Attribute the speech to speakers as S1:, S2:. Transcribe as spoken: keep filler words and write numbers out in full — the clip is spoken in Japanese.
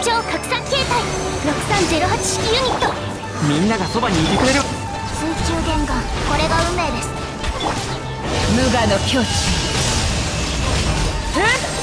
S1: 超拡散形態ろくさんゼロはち式ユニット。
S2: みんながそばにいてくれる。
S1: 水中伝言、これが運命です。
S3: 無我の境地。えっ